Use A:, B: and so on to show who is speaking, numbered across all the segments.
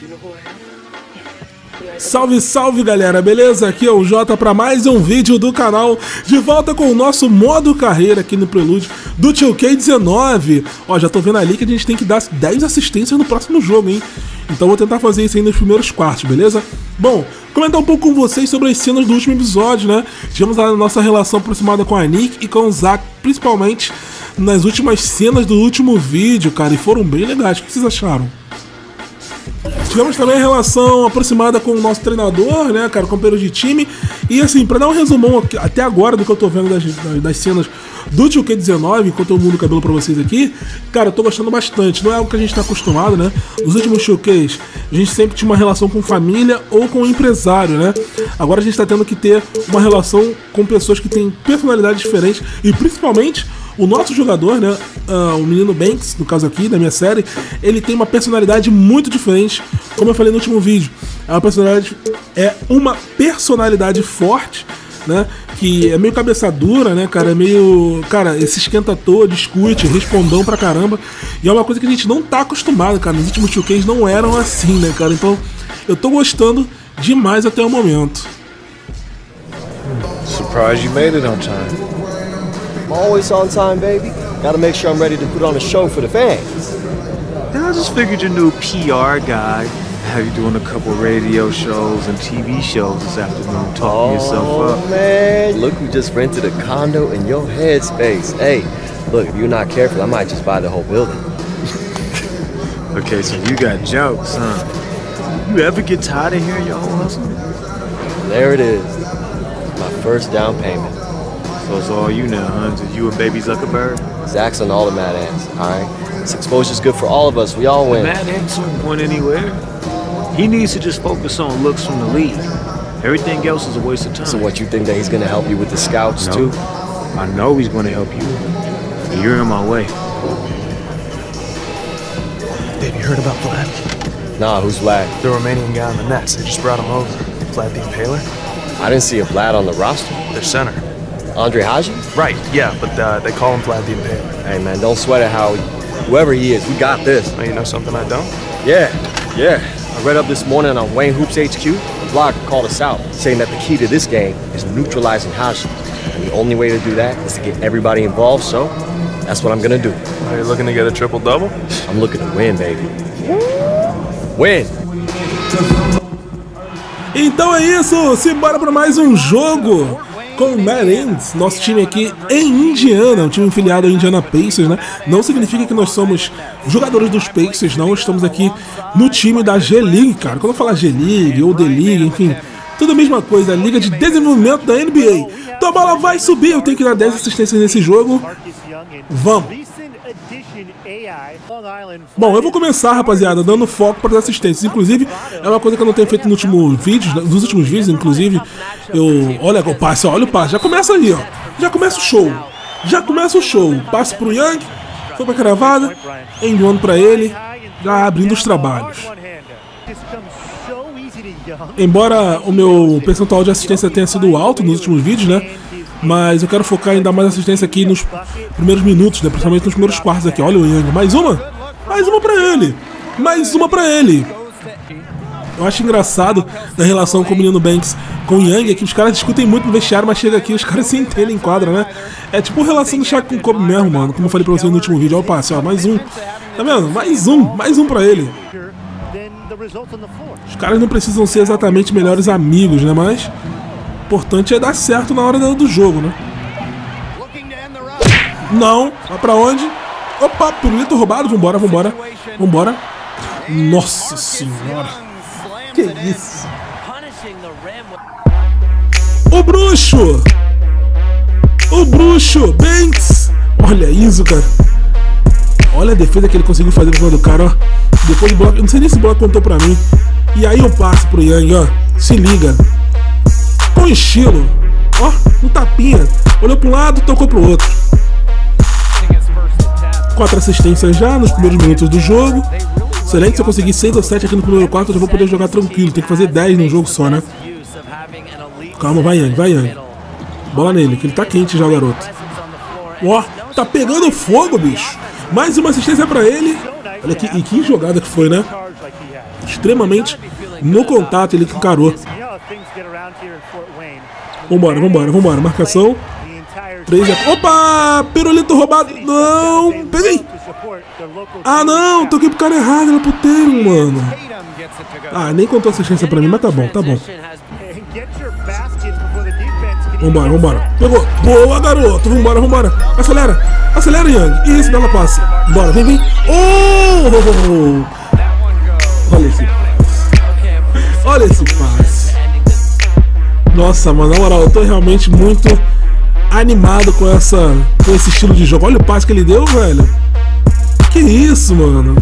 A: Salve, salve galera, beleza? Aqui é o Jota para mais um vídeo do canal, de volta com o nosso modo carreira aqui no Prelude do 2K19. Ó, já tô vendo ali que a gente tem que dar 10 assistências no próximo jogo, hein? Então vou tentar fazer isso aí nos primeiros quartos, beleza? Bom, comentar um pouco com vocês sobre as cenas do último episódio, né? Tivemos a nossa relação aproximada com a Nick e com o Zack, principalmente nas últimas cenas do último vídeo, cara, e foram bem legais. O que vocês acharam? Tivemos também a relação aproximada com o nosso treinador, né, cara, companheiro de time. E assim, pra dar um resumão até agora do que eu tô vendo das cenas do 2K19, enquanto eu mudo o cabelo pra vocês aqui, cara, eu tô gostando bastante. Não é algo que a gente tá acostumado, né? Nos últimos 2Ks, a gente sempre tinha uma relação com família ou com empresário, né? Agora a gente tá tendo que ter uma relação com pessoas que têm personalidades diferentes e principalmente o nosso jogador, né, o menino Banks, no caso aqui da minha série, ele tem uma personalidade muito diferente, como eu falei no último vídeo. É uma personalidade forte, né, que é meio cabeça dura, né, cara, é meio, cara, esse esquenta à toa, discute, respondão pra caramba, e é uma coisa que a gente não tá acostumado, cara, nos últimos 2Ks não eram assim, né, cara, então eu tô gostando demais até o momento.
B: Surprised you made it on time.
C: I'm always on time, baby. Gotta make sure I'm ready to put on a show for the fans.
B: I just figured your new PR guy have you doing a couple radio shows and TV shows this afternoon, talking yourself up.
C: Oh man, look who just rented a condo in your headspace. Hey, look, if you're not careful, I might just buy the whole building.
B: Okay, so you got jokes, huh? You ever get tired of hearing your own hustle?
C: There it is. My first down payment.
B: So it's all you now, huh? Just you and baby Zuckerberg?
C: Zach's on all the Mad Ants, alright? This exposure's good for all of us, we all win.
B: Mad Ants aren't going anywhere. He needs to just focus on looks from the league. Everything else is a waste of time.
C: So what, you think that he's gonna help you with the scouts too?
B: I know he's gonna help you. But you're in my way.
D: Have you heard about Vlad?
C: Nah, who's Vlad?
D: The Romanian guy on the Nets. They just brought him over. Vlad the Impaler?
C: I didn't see a Vlad on the roster.
D: Their center.
C: Andre Haji?
D: Right, yeah, but they call him Vlad the Impaler.
C: Hey man, don't sweat it, Howie. Whoever he is, we got this.
D: Oh, you know something I don't?
C: Yeah. I read up this morning on Wayne Hoops HQ. The blog called us out, saying that the key to this game is neutralizing Haji. And the only way to do that is to get everybody involved, so that's what I'm gonna do.
D: Are you looking to get a triple-double?
C: I'm looking to win, baby. Win!
A: Então é isso, simbora para mais um jogo com o Mad Ants, nosso time aqui em Indiana, um time filiado ao Indiana Pacers, né? Não significa que nós somos jogadores dos Pacers, não, estamos aqui no time da G-League, cara. Quando eu falar G-League ou D-League, enfim, tudo a mesma coisa, a Liga de Desenvolvimento da NBA. Então a bola vai subir, eu tenho que dar 10 assistências nesse jogo. Vamos! Bom, eu vou começar, rapaziada, dando foco para as assistências. Inclusive, é uma coisa que eu não tenho feito nos últimos vídeos, inclusive, olha o passe, olha o passe, já começa ali, ó. Já começa o show. Passe pro Young, foi pra cravada, enviando pra ele, já abrindo os trabalhos. Embora o meu percentual de assistência tenha sido alto nos últimos vídeos, né? Mas eu quero focar em dar mais assistência aqui nos primeiros minutos, né? Principalmente nos primeiros quartos aqui. Olha o Young, mais uma pra ele. Eu acho engraçado na relação com o menino Banks com o Young, é que os caras discutem muito no vestiário, mas chega aqui os caras se entendem em quadra, né? É tipo a relação do Shaq com o Kobe mesmo, mano. Como eu falei pra vocês no último vídeo. Olha o passe, ó, mais um. Tá vendo? Mais um pra ele. Os caras não precisam ser exatamente melhores amigos, né? Mas o importante é dar certo na hora do jogo, né? Não, vai pra onde? Opa, pirulito roubado, vambora. Nossa senhora. Que isso? O bruxo, Banks. Olha isso, cara. Olha a defesa que ele conseguiu fazer no cima do cara, ó. Depois do bloco, eu não sei nem se o bloco contou pra mim. E aí eu passo pro Young, ó. Se liga. Com estilo. Ó, um tapinha. Olhou pra um lado, tocou pro outro. 4 assistências já nos primeiros minutos do jogo. Excelente, se eu conseguir 6 ou 7 aqui no primeiro quarto, eu já vou poder jogar tranquilo. Tem que fazer 10 num jogo só, né? Calma, vai Young. Bola nele, que ele tá quente já, o garoto. Ó, tá pegando fogo, bicho. Mais uma assistência pra ele. Olha que jogada que foi, né? extremamente no contato, ele que encarou. Vambora, vambora, vambora. Marcação. 3 é... Opa! Pirulito roubado. Não! Peguei! Ah, não! Toquei pro cara errado, era pro Tatum, mano. Ah, nem contou assistência pra mim, mas tá bom, tá bom. Vambora, vambora. Pegou. Boa, garoto. Vambora, vambora. Acelera. Acelera, Young. Isso, bela passe. Bora, vem, vem. Oh! Olha esse passe. Olha esse passe. Nossa, mano, na moral, eu tô realmente muito animado com esse estilo de jogo. Olha o passe que ele deu, velho. Que isso, mano.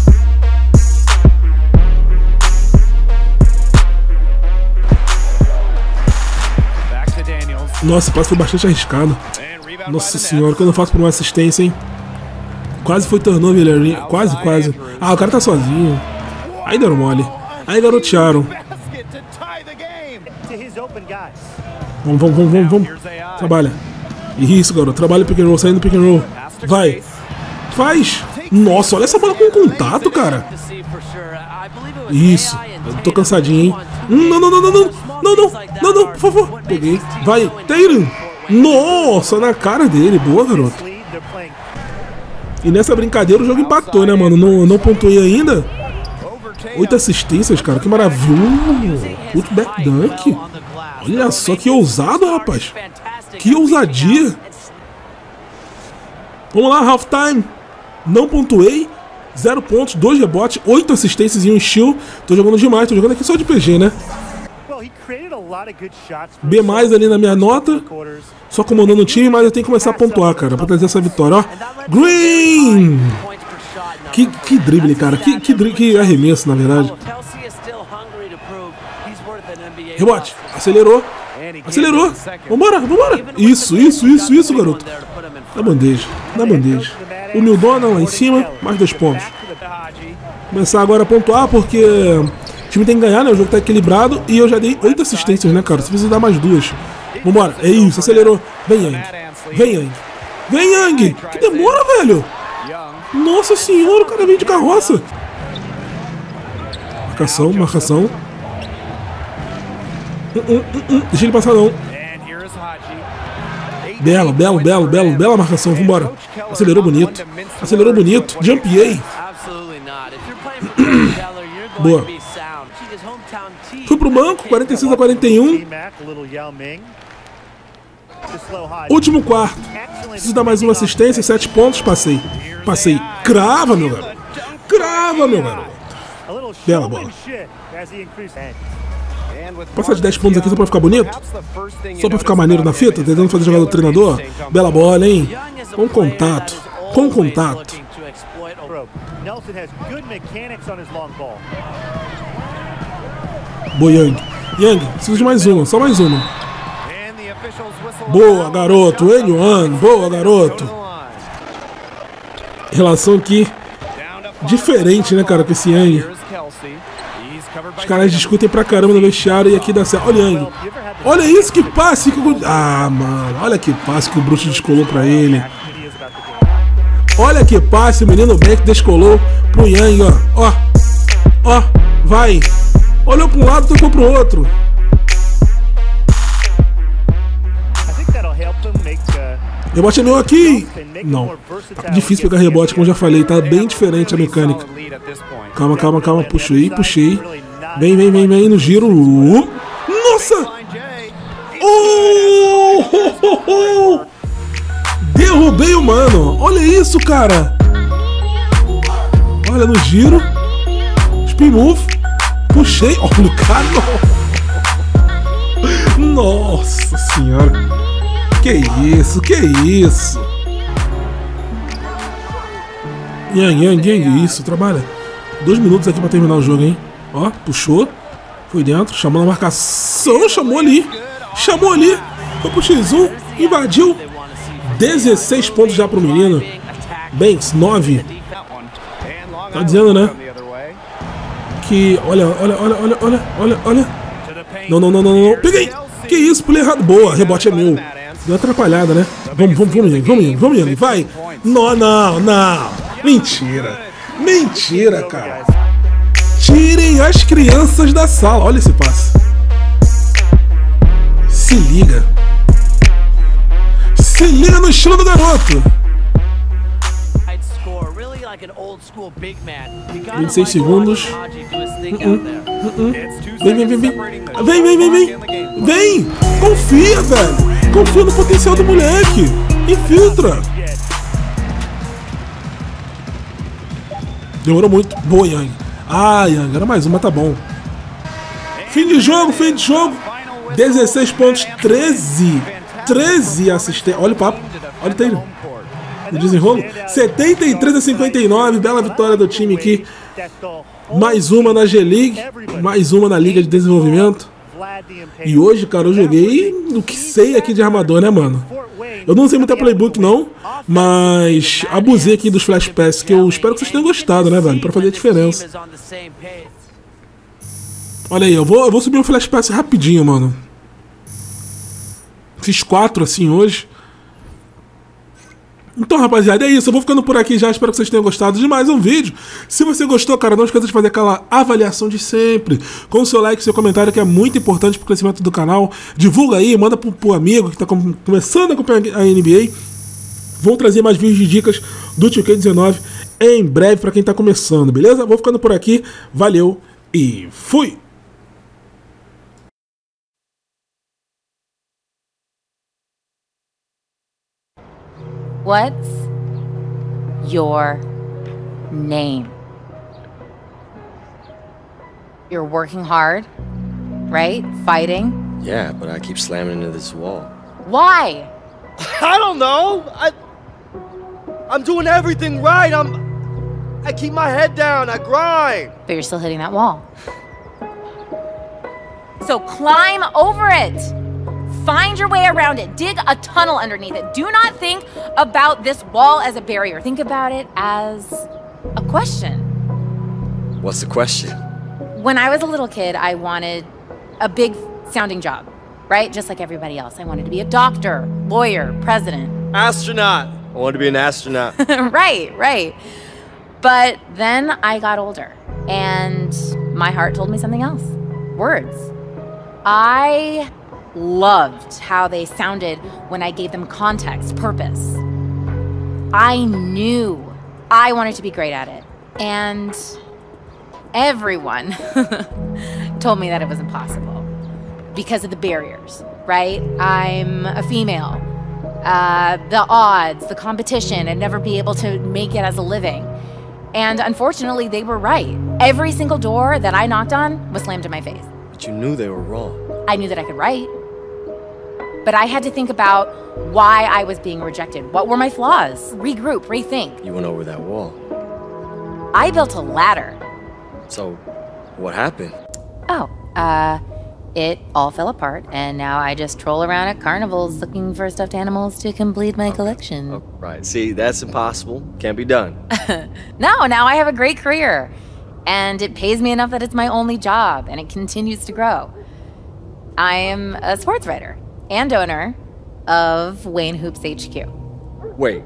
A: Nossa, o passe foi bastante arriscado. Nossa senhora, quando eu faço por uma assistência, hein? Quase foi turnover, quase, quase. Ah, o cara tá sozinho. Aí deram mole. Aí garotearam. Vamos, vamos, vamos, vamos, vamos. Trabalha. Isso, garoto. Trabalha o pick and roll, saindo do pick and roll. Vai. Faz. Nossa, olha essa bola com contato, cara. Isso. Eu tô cansadinho, hein? Não, não, não, não, não. Não, não, não, não, por favor. Peguei. Vai, Tatum. Nossa, na cara dele. Boa, garoto. E nessa brincadeira o jogo empatou, né, mano? Não pontuei ainda. 8 assistências, cara. Que maravilha. Putback dunk. Olha só que ousado, rapaz. Que ousadia. Vamos lá, halftime. Não pontuei. 0 pontos, 2 rebotes, 8 assistências e 1 steal. Tô jogando demais, tô jogando aqui só de PG, né? B mais ali na minha nota. Só comandando o time, mas eu tenho que começar a pontuar, cara, pra trazer essa vitória, ó. Green! Que drible, cara. Que arremesso, na verdade. Rebote. Acelerou. Acelerou. Vambora, vambora. Isso, garoto. Na bandeja. Na bandeja. Humildona lá em cima. Mais 2 pontos. Começar agora a pontuar, porque o time tem que ganhar, né? O jogo tá equilibrado. E eu já dei 8 assistências, né, cara? Você precisa dar mais 2. Vambora. É isso. Acelerou. Vem, Young. Vem, Young. Vem, Young. Que demora, velho. Nossa senhora, o cara vem de carroça. Marcação, marcação. Deixa ele passar, não. Bela marcação, vambora. Acelerou bonito. Acelerou bonito. Jumpei. Boa. Fui pro banco, 46 a 41. Último quarto. Preciso dar mais uma assistência, 7 pontos, passei. Passei. Crava, meu garoto. Crava, meu garoto. Bela bola. Passar de 10 pontos aqui só pra ficar bonito? Só pra ficar maneiro na fita? Tentando fazer jogada do treinador? Bela bola, hein? Com contato. Com contato. Boa, Young. Young, preciso de mais uma. Só mais uma. Boa, garoto. N1. Boa, garoto. Relação aqui diferente, né, cara, com esse Young. Os caras discutem pra caramba no vestiário e aqui dá certo. Olha o Young. Olha isso, que passe que... Ah, mano. Olha que passe que o Bruxo descolou pra ele. Olha que passe o menino Beck descolou pro Young, ó. Ó. Ó. Vai. Olhou pra um lado, tocou pro outro. Rebote é meu aqui. Não. Tá difícil pegar rebote, como eu já falei. Tá bem diferente a mecânica. Calma, calma, calma. Puxei, puxei. Vem, vem, vem, vem no giro. Nossa! Oh! Derrubei o mano. Olha isso, cara. Olha no giro. Spin move. Puxei. Olha o cara. Nossa senhora. Que isso, que isso. Yang, isso, trabalha. 2 minutos aqui pra terminar o jogo, hein. Ó, puxou. Foi dentro, chamou na marcação, chamou ali. Chamou ali. Foi pro X1, invadiu. 16 pontos já pro menino. Banks, 9. Tá dizendo, né? Que, olha. Não. Peguei. Que isso, pulei errado. Boa, rebote é meu. Deu uma atrapalhada, né? Vamos, Yang. Vai. Não. Mentira, cara. Tirem as crianças da sala. Olha esse passe. Se liga. Se liga no estilo do garoto. 26 segundos. Vem! Confia, velho! Confia no potencial do moleque! Infiltra! Demorou muito. Boa, Yang. Ah, Yang, era mais uma, tá bom. Fim de jogo, 16 pontos, 13 assistências. Olha o papo, olha o treino. O desenrolo. 73-59, bela vitória do time aqui. Mais uma na G-League, mais uma na Liga de Desenvolvimento. E hoje, cara, eu joguei o que sei aqui de armador, né, mano? Eu não sei muito playbook, não, mas abusei aqui dos Flash Pass, que eu espero que vocês tenham gostado, né, velho? Pra fazer a diferença. Olha aí, eu vou subir um Flash Pass rapidinho, mano. Fiz 4 assim hoje. Então, rapaziada, é isso. Eu vou ficando por aqui já. Espero que vocês tenham gostado de mais um vídeo. Se você gostou, cara, não esqueça de fazer aquela avaliação de sempre. Com o seu like e seu comentário, que é muito importante pro crescimento do canal. Divulga aí, manda pro amigo que tá começando a acompanhar a NBA. Vou trazer mais vídeos de dicas do 2K19 em breve pra quem tá começando, beleza? Vou ficando por aqui. Valeu e fui!
E: What's your name? You're working hard, right? Fighting?
C: Yeah, but I keep slamming into this wall.
E: Why?
C: I don't know. I'm doing everything right. I keep my head down. I grind.
E: But you're still hitting that wall. So climb over it. Find your way around it. Dig a tunnel underneath it. Do not think about this wall as a barrier. Think about it as a question.
C: What's the question?
E: When I was a little kid, I wanted a big sounding job, right? Just like everybody else. I wanted to be a doctor, lawyer, president.
C: Astronaut. I wanted to be an astronaut.
E: Right. But then I got older and my heart told me something else. Words. I loved how they sounded when I gave them context, purpose. I knew I wanted to be great at it. And everyone told me that it was impossible because of the barriers, right? I'm a female. The odds, the competition, I'd never be able to make it as a living. And unfortunately, they were right. Every single door that I knocked on was slammed in my face.
C: But you knew they were wrong.
E: I knew that I could write. But I had to think about why I was being rejected. What were my flaws? Regroup, rethink.
C: You went over that wall.
E: I built a ladder.
C: So, what happened?
E: Oh, it all fell apart, and now I just troll around at carnivals looking for stuffed animals to complete my collection.
C: Oh, right. See, that's impossible. Can't be done.
E: No, now I have a great career. And it pays me enough that it's my only job, and it continues to grow. I am a sports writer and owner of Wayne Hoops HQ.
C: Wait,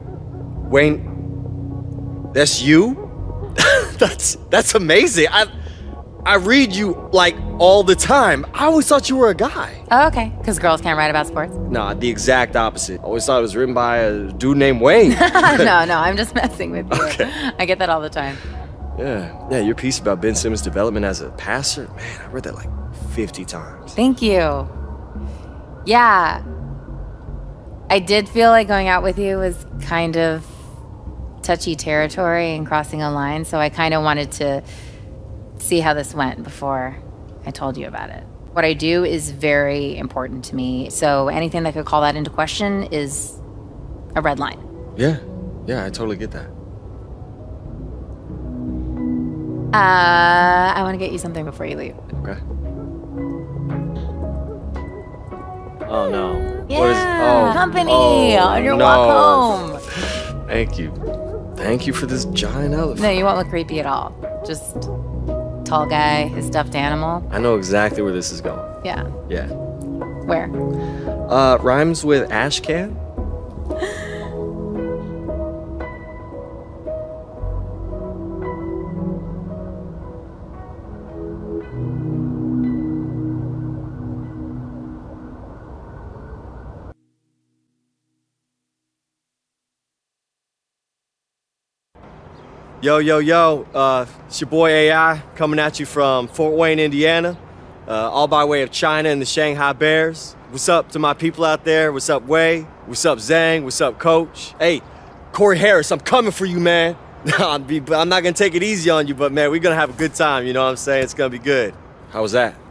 C: Wayne, that's you? that's amazing. I read you like all the time. I always thought you were a guy.
E: Oh, okay, because girls can't write about sports?
C: Nah, the exact opposite. I always thought it was written by a dude named Wayne.
E: No, I'm just messing with you.
C: Okay.
E: I get that all the time.
C: Yeah, your piece about Ben Simmons' development as a passer, man, I read that like 50 times.
E: Thank you. Yeah, I did feel like going out with you was kind of touchy territory and crossing a line, so I kind of wanted to see how this went before I told you about it. What I do is very important to me, so anything that could call that into question is a red line.
C: Yeah, I totally get that.
E: I want to get you something before you leave.
C: Okay. Oh no.
E: Yeah, company on your walk home.
C: Thank you. Thank you for this giant elephant.
E: No, you won't look creepy at all. Just tall guy, his stuffed animal.
C: I know exactly where this is going.
E: Yeah.
C: Yeah.
E: Where?
C: Rhymes with Ashcan. Yo, it's your boy AI coming at you from Fort Wayne, Indiana, all by way of China and the Shanghai Bears. What's up to my people out there? What's up, Wei? What's up, Zhang? What's up, Coach? Hey, Corey Harris, I'm coming for you, man. I'm not gonna take it easy on you, but man, we're gonna have a good time, you know what I'm saying? It's gonna be good. How was that?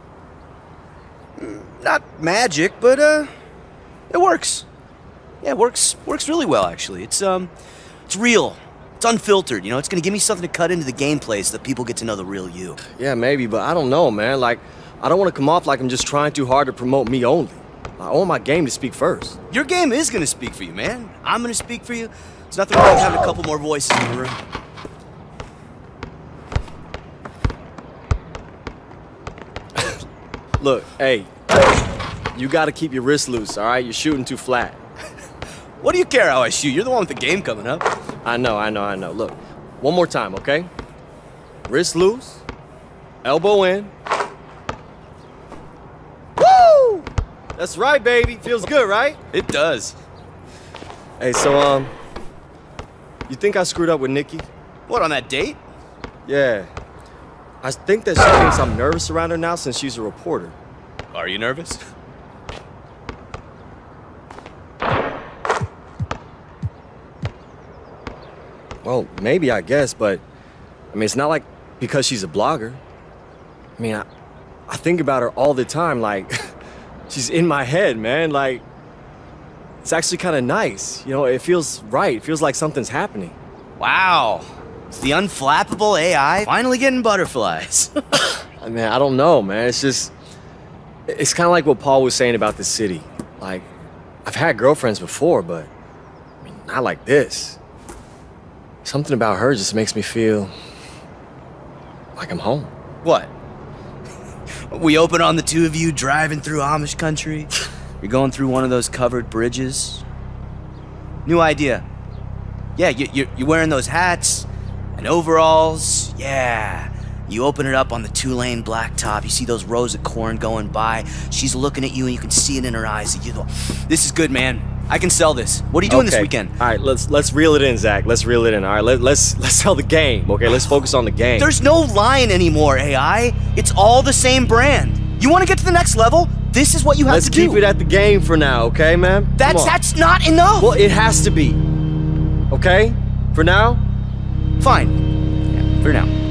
F: Not magic, but it works. Yeah, it works really well, actually. It's real. It's unfiltered, you know? It's gonna give me something to cut into the gameplay so that people get to know the real you.
C: Yeah, maybe, but I don't know, man. Like, I don't want to come off like I'm just trying too hard to promote me only. I want my game to speak first.
F: Your game is gonna speak for you, man. I'm gonna speak for you. There's nothing wrong with having a couple more voices in the room.
C: Look, hey, you gotta keep your wrist loose, all right? You're shooting too flat.
F: What do you care how I shoot? You're the one with the game coming up.
C: I know. Look, one more time, okay? Wrist loose, elbow in. Woo! That's right, baby. Feels good, right?
F: It does.
C: Hey, so, you think I screwed up with Nikki?
F: What, on that date?
C: Yeah. I think that she thinks I'm nervous around her now since she's a reporter.
F: Are you nervous?
C: Well, maybe, I guess, but, I mean, it's not like because she's a blogger. I mean, I think about her all the time, like, she's in my head, man, like, it's actually kind of nice. You know, it feels right. It feels like something's happening.
F: Wow. It's the unflappable AI finally getting butterflies.
C: I mean, I don't know, man. It's just, it's kind of like what Paul was saying about the city. Like, I've had girlfriends before, but, I mean, not like this. Something about her just makes me feel like I'm home.
F: What? We open on the two of you driving through Amish country. You're going through one of those covered bridges. New idea. Yeah, you're wearing those hats and overalls. Yeah. You open it up on the 2-lane blacktop. You see those rows of corn going by. She's looking at you, and you can see it in her eyes. You go, "This is good, man. I can sell this. What are you doing this weekend?"
C: All right, let's reel it in, Zach. Let's reel it in. All right, let's sell the game. Okay, let's focus on the game.
F: There's no line anymore, AI. It's all the same brand. You want to get to the next level? This is what you have to do.
C: Let's keep it at the game for now, okay, man?
F: That's not enough.
C: Well, it has to be. Okay? For now?
F: Fine. Yeah, for now.